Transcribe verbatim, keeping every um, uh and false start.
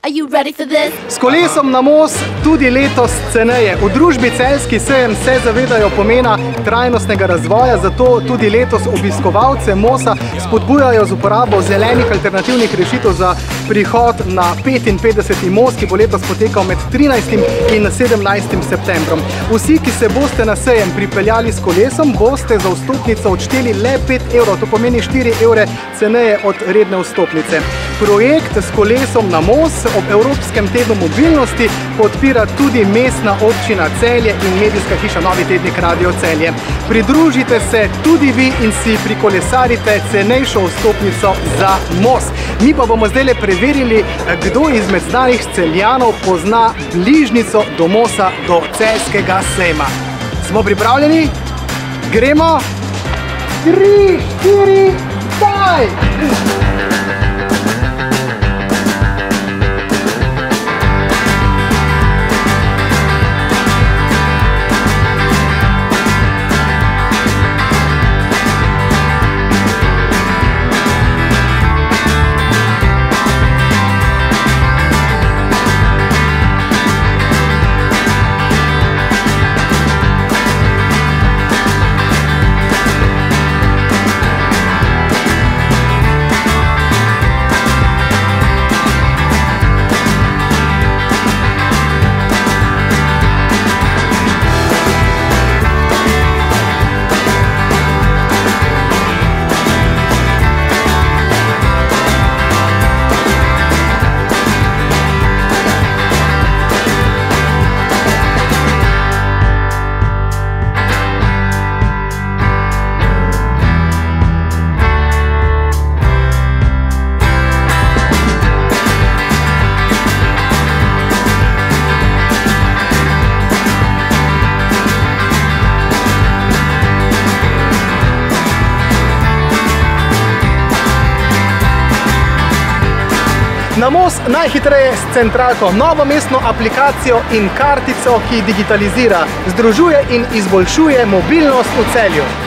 Are you ready for this? S kolesom na most tudi letos ceneje. V družbi Celjski sejem se zavedajo pomena trajnostnega razvoja, zato tudi letos obiskovalce Mosa spodbujajo z uporabo zelenih alternativnih rešitev za prihod na petinpetdeseti most, ki bo letos potekal med trinajstim in sedemnajstim septembrom. Vsi, ki se boste na sejem pripeljali s kolesom, boste za vstopnico odšteli le pet evrov, to pomeni štiri evre ceneje od redne vstopnice. Projekt s kolesom na most ob Evropskem tednu mobilnosti podpira tudi Mestna občina Celje in medijska hiša Novi tednik Radio Celje. Pridružite se tudi vi in si prikolesarite cenejšo vstopnico za most. Mi pa bomo zdaj preverili, kdo izmed znanih Celjanov pozna bližnjico do Mosa, do Celjskega sejma. Smo pripravljeni? Gremo? Tri, štiri, daj! Na most najhitreje s centralko, novo mestno aplikacijo in kartico, ki digitalizira, združuje in izboljšuje mobilnost v Celju.